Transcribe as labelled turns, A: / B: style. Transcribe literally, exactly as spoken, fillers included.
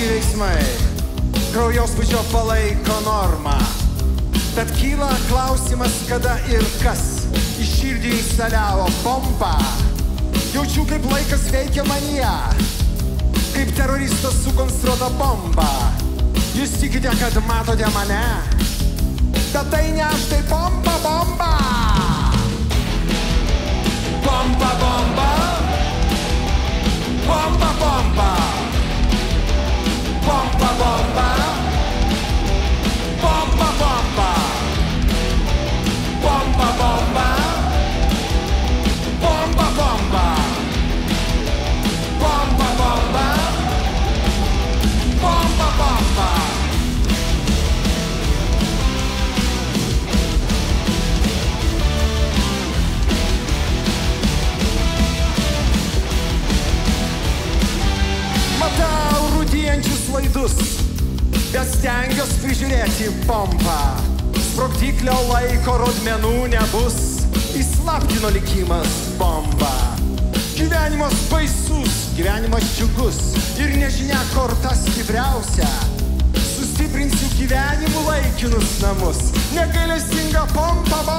A: Rytiniai veiksmai kraujospūdžio palaiko normą. Tad kyla klausimas, kada ir kas į širdį instaliavo bombą. Jaučiu, kaip laikas veikia manyje, kaip teroristas sukonstruota bomba. Jūs tikite, kad matote mane, bet tai ne aš, tai bomba, bomba. Bomba, bomba. Bomba, bomba. Bomba, bomba. Bomba, bomba. Bomba, bomba. Bomba, bomba. Bomba, bomba. Bomba, bomba. Matau rūdijančius laidus, bet stengiuos prižiūrėti bombą. Sprogdiklio laiko rodmenų nebus, įslaptino likimas bomba. Gyvenimas baisus, gyvenimas džiugus ir nežinia, kur ta stipriausia. Sustiprinsiu gyvenimų laikinus namus, negailestinga bomba, bomba.